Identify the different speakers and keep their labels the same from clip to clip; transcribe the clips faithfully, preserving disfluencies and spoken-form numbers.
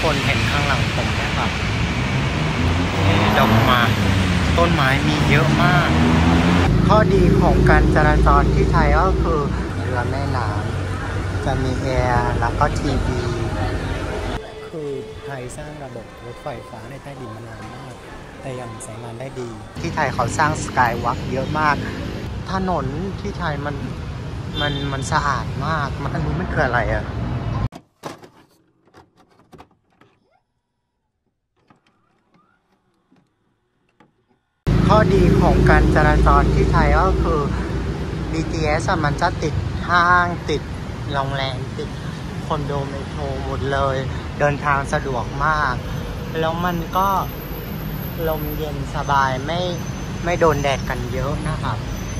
Speaker 1: คนเห็นข้างหลังผมไหมครับดอกไม้ต้นไม้มีเยอะมากข้อดีของการจราจรที่ไทยก็คือเรือแม่น้ำจะมีแอร์แล้วก็ทีวีคือไทยสร้างระบบรถไฟฟ้าในใต้ดินมานานมากแต่ยังใช้งานได้ดีที่ไทยเขาสร้างสกายวอล์กเยอะมากถนนที่ไทยมันมันมันสะอาดมากมันอันนี้มันคืออะไรอะข้อดีของการจราจรที่ไทยก็คือ บี ที เอส มันจะติดห้างติดโรงแรมติดคอนโดเมโทรหมดเลยเดินทางสะดวกมากแล้วมันก็ลมเย็นสบายไม่ไม่โดนแดดกันเยอะนะครับ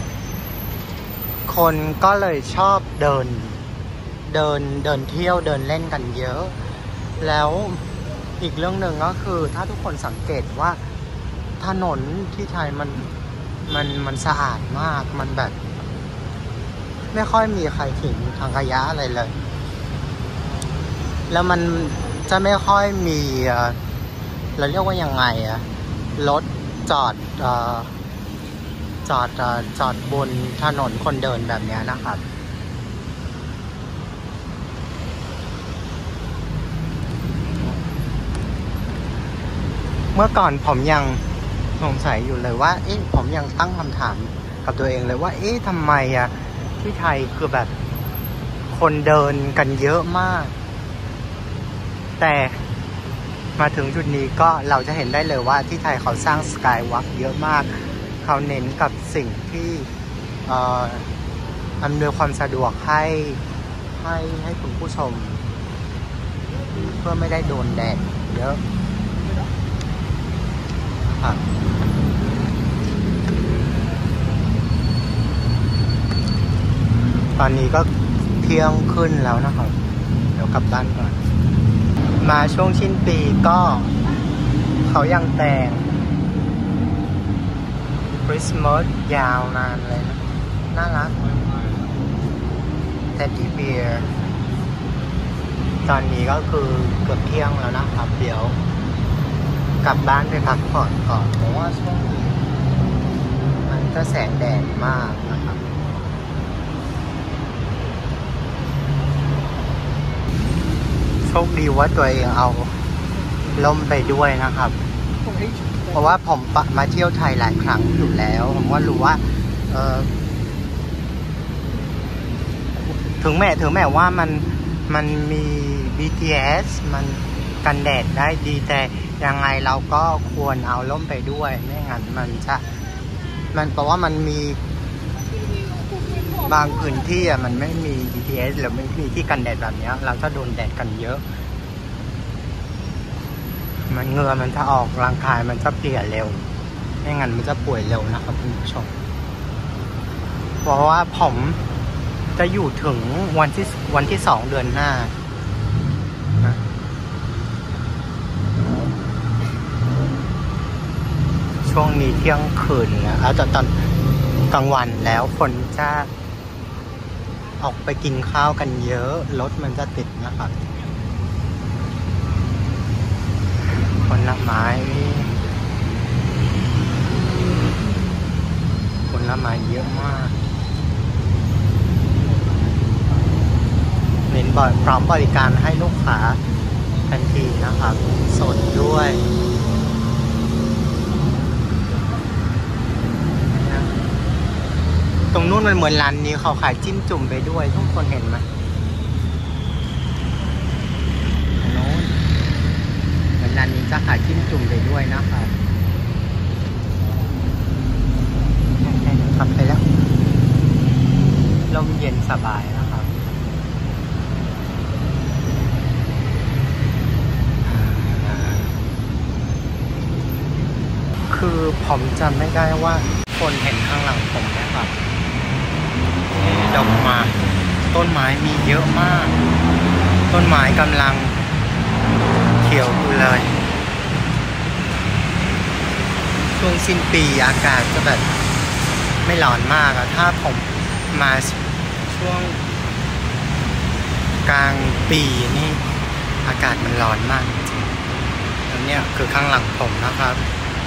Speaker 1: คนก็เลยชอบเดินเดินเดินเที่ยวเดินเล่นกันเยอะแล้วอีกเรื่องหนึ่งก็คือถ้าทุกคนสังเกตว่าถนนที่ไทยมันมันมันสะอาดมากมันแบบไม่ค่อยมีใครทิ้งถังขยะอะไรเลยแล้วมันจะไม่ค่อยมีเราเรียกว่ายังไงอะรถจอดเอ่อจอดเอ่อจอดบนถนนคนเดินแบบนี้นะครับเมื่อก่อนผมยังสงสัยอยู่เลยว่าเอ๊ะผมยังตั้งคำถามกับตัวเองเลยว่าเอ๊ะทำไมอะที่ไทยคือแบบคนเดินกันเยอะมากแต่มาถึงจุดนี้ก็เราจะเห็นได้เลยว่าที่ไทยเขาสร้างสกายวอล์กเยอะมากเขาเน้นกับสิ่งที่อำนวยความสะดวกให้ให้ให้คุณผู้ชมเพื่อไม่ได้โดนแดดเยอะครับตอนนี้ก็เที่ยงขึ้นแล้วนะครับเดี๋ยวกลับบ้านก่อนมาช่วงสิ้นปีก็เขายังแต่งคริสต์มาสยาวนานเลยนะน่ารักเท็ดดี้เบียร์ตอนนี้ก็คือเกือบเที่ยงแล้วนะครับเดี๋ยวกลับบ้านไปพักผ่อนก่อนเพราะว่าช่วงนี้มันจะแสงแดดมากนะครับโชคดีว่าตัวเองเอาล่มไปด้วยนะครับเพราะว่าผมมาเที่ยวไทยหลายครั้งอยู่แล้วผมก็รู้ว่าเออถึงแม้ถึงแม้ว่ามันมันมี บี ที เอส มันกันแดดได้ดีแต่ยังไงเราก็ควรเอาล่มไปด้วยไม่งั้นมันจะมันเพราะว่ามันมีบางพื้นที่อ่ะมันไม่มี บี ที เอส หรือไม่มีที่กันแดดแบบนี้เราจะโดนแดดกันเยอะมันเหงื่อมันจะออกร่างกายมันจะเปลี่ยนเร็วไม่งั้นมันจะป่วยเร็วนะครับคุณผู้ชมเพราะว่าผมจะอยู่ถึงวันที่วันที่สองเดือนหน้านะช่วงนี้เที่ยงคืนแล้วแล้วตอนกลางวันแล้วคนจะออกไปกินข้าวกันเยอะรถมันจะติดนะครับผลไม้ผลไม้เยอะมากเน้นบริพร้อมบริการให้ลูกค้าทันทีนะครับสดด้วยตรงนู้นมันเหมือนร้านนี้เขาขายจิ้มจุ่มไปด้วยทุกคนเห็นไหมโน้นเหมือนร้านนี้จะขายจิ้มจุ่มไปด้วยนะครับกลับไปแล้วลมเย็นสบายนะครับคือผมจำไม่ได้ว่าคนเห็นข้างหลังผมไหมครับดอกไม้ต้นไม้มีเยอะมากต้นไม้กำลังเขียวอยู่เลยช่วงสิ้นปีอากาศจะแบบไม่ร้อนมากอะถ้าผมมาช่วงกลางปีนี่อากาศมันร้อนมากจริงเนี่ยคือข้างหลังผมนะครับ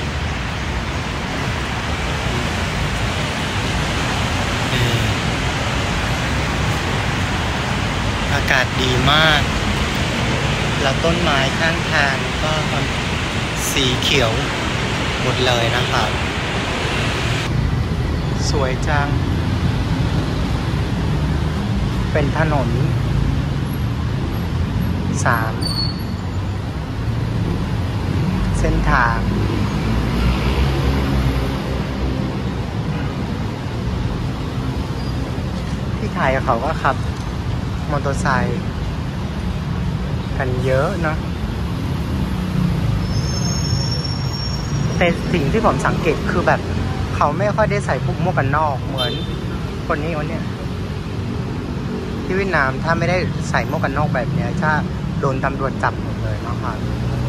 Speaker 1: อากาศดีมากแล้วต้นไม้ข้างทางก็สีเขียวหมดเลยนะครับสวยจังเป็นถนนสามเส้นทางที่ไทยเขาก็ขับมอเตอร์ไซค์กันเยอะเนาะแต่สิ่งที่ผมสังเกตคือแบบเขาไม่ค่อยได้ใส่พวกหมวกกันนอกเหมือนคนนี้คนเนี้ยที่เวียดนามถ้าไม่ได้ใส่หมวกกันนอกแบบเนี้ยจะโดนตำรวจจับหมดเลยนะครับ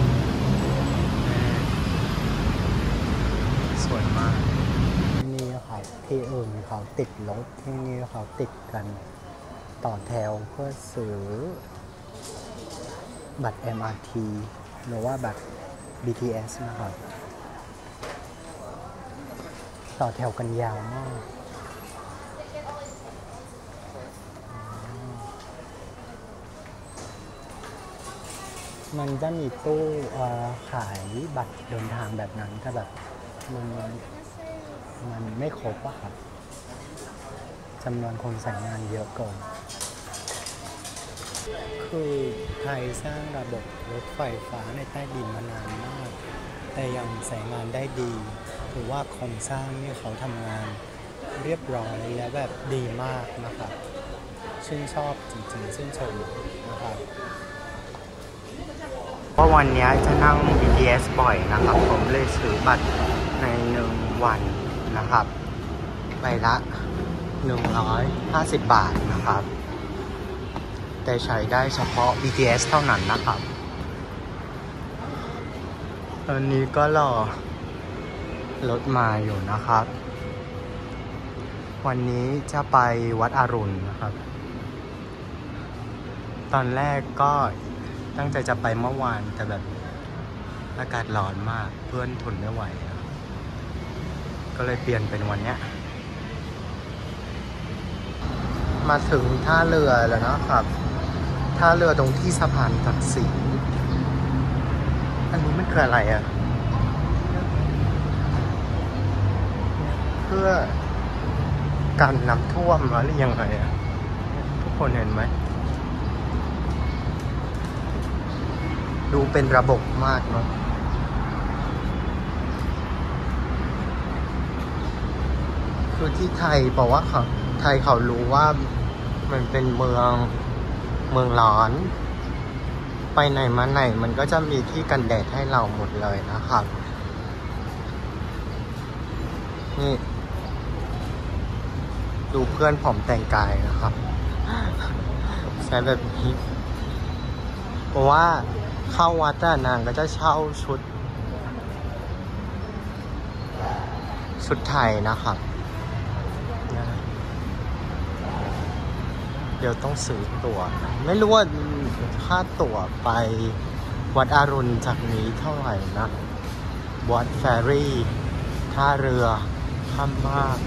Speaker 1: สวยมากนี่ครับที่อื่นเขาติดรถที่นี่เขาติดกันต่อแถวเพื่อซื้อบัตร เอ็ม อาร์ ที หรือว่าบัตร บี ที เอส นะครับต่อแถวกันยาวมากมันจะมีตู้ขายบัตรเดินทางแบบนั้นแต่แบบมันมันไม่ครบอะครับจำนวนคนใส่งานเยอะเกินคือไทยสร้างระบบรถไฟฟ้าในใต้ดินมานานมากแต่ยังใช้งานได้ดีถือว่าโครงสร้างนี่เขาทำงานเรียบร้อยและแบบดีมากนะครับชื่นชอบจริงๆชื่นชมนะครับว่าวันนี้จะนั่ง บี ที เอส บ่อยนะครับผมเลยซื้อบัตรในหนึ่งวันนะครับใบละหนึ่งร้อยห้าสิบบาทนะครับแต่ใช้ได้เฉพาะ บี ที เอส เท่านั้นนะครับตอนนี้ก็รอรถมาอยู่นะครับวันนี้จะไปวัดอรุณนะครับตอนแรกก็ตั้งใจจะไปเมื่อวานแต่แบบอากาศร้อนมากเพื่อนทนไม่ไหวก็เลยเปลี่ยนเป็นวันนี้มาถึงท่าเรือแล้วนะครับท่าเรือตรงที่สะพานตักสินอันนี้มันคืออะไรอ่ะเพื่อการน้ำท่วมหรือยังไงอ่ะทุกคนเห็นไหมดูเป็นระบบมากเนาะคือที่ไทยบอกว่าเขาไทยเขารู้ว่ามันเป็นเมืองเมืองร้อนไปไหนมาไหนมันก็จะมีที่กันแดดให้เราหมดเลยนะครับนี่ดูเพื่อนผมแต่งกายนะครับใช้แบบนี้เพราะว่าเข้าวัดนางก็จะเช่าชุดชุดไทยนะครับเดี๋ยวต้องซื้อตั๋วไม่รู้ว่าค่าตั๋วไปวัดอรุณจากนี้เท่าไหร่นะวัดแฟรี่ท่าเรือข้ามมาก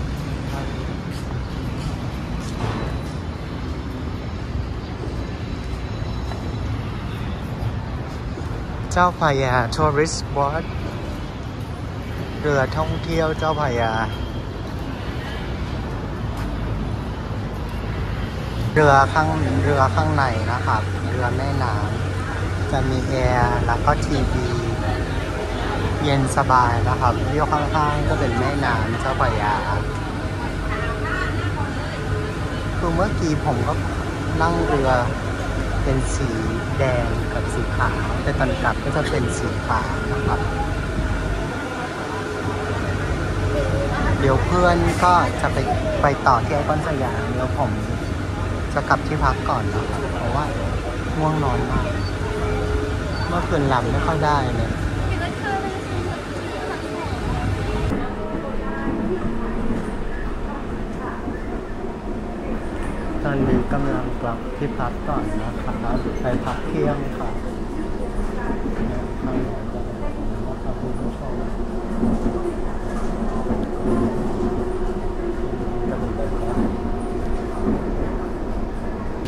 Speaker 1: เจ้าพระยาทัวริสต์บอทเรือท่องเที่ยวเจ้าพระยาเรือข้างเรือข้างในนะครับเรือแม่น้ำจะมีแอร์แล้วก็ทีวีเย็นสบายนะครับเลี้ยวข้างๆก็เป็นแม่น้ำเจ้าพระยาคือเมื่อกี้ผมก็นั่งเรือเป็นสีแดงกับสีขาวแต่ตอนกลับก็จะเป็นสีขาวนะครับเดี๋ยวเพื่อนก็จะไปไปต่อที่ไอคอนสยามแล้วผมจะกลับที่พักก่อนนะครับเพราะว่าง่วงนอนมากเมื่อคืนหลับไม่ค่อยได้เลยตอนนี้กำลังกลับที่พักก่อนนะครับไปพักเที่ยงค่ะ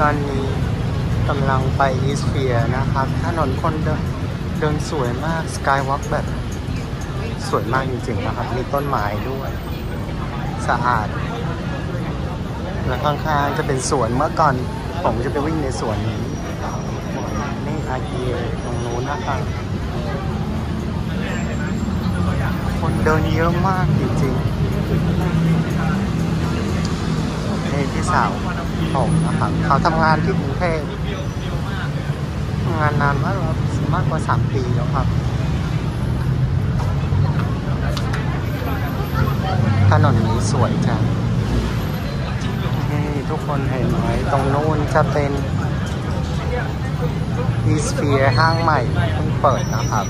Speaker 1: ตอนนี้กำลังไปอีสเฟียร์นะครับถนนคนเดินเดินสวยมากสกายวอล์กแบบสวยมากจริงๆนะครับมีต้นไม้ด้วยสะอาดและข้างๆจะเป็นสวนเมื่อก่อนผมจะไปวิ่งในสวนนี้นี่อาเกียตรงนู้นนะครับคนเดินเยอะมากจริงๆนี่พี่สาวผมนะครับเขาทำงานที่กรุงเทพทำงานนานมากมากกว่าสามปีแล้วครับถนนนี้สวยจังนี่ทุกคนเห็นไหมตรงนู้นจะเป็นอีสเฟียร์ห้างใหม่เพิ่งเปิดนะครับ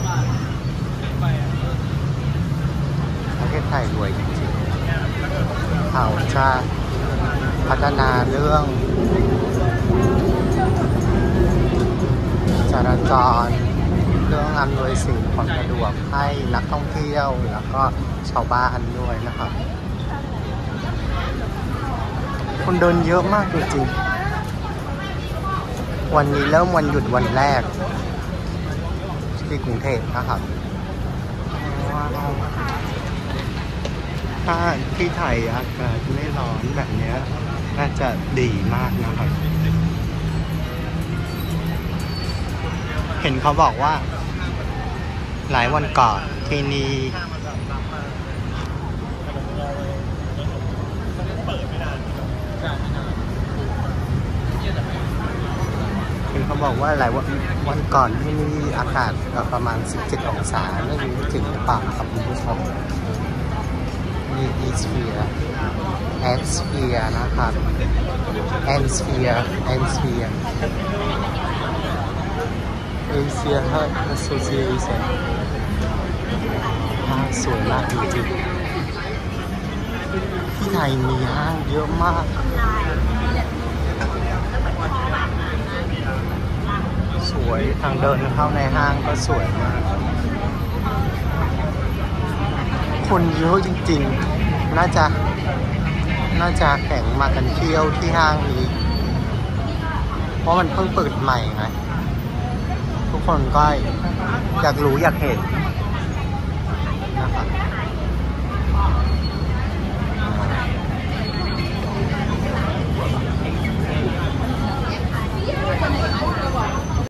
Speaker 1: ประเทศไทยรวยจริงๆเขาจะพัฒนาเรื่องจราจรเรื่องอำนวยสิ่งความสะดวกให้นักท่องเที่ยวแล้วก็ชาวบ้านด้วยนะครับคนเดินเยอะมากจริงๆวันนี้เริ่มวันหยุดวันแรกที่กรุงเทพนะครับถ้าที่ไทยอากาศไม่ร้อนแบบนี้น่าจะดีมากนะครับเห็นเขาบอกว่าหลายวันก่อนที่นี่เห็นเขาบอกว่าหลายวันวันก่อนที่นี่อากาศประมาณสิบเจ็ดองศาไม่รู้ถึงหรือเปล่าครับคุณผู้ชมนี่อีสเฟียร์แอนสเฟียร์นะครับแอนสเฟียร์แอนสเฟียร์Asia Heart Association ห้างสวยมากจริงๆที่ไทยมีห้างเยอะมากสวยทางเดินเข้าในห้างก็สวยมากคนเยอะจริงๆน่าจะน่าจะแข่งมากันเที่ยวที่ห้างนี้เพราะมันเพิ่งเปิดใหม่ไงทุกคนก็อยากรู้อยากเห็นนะครับ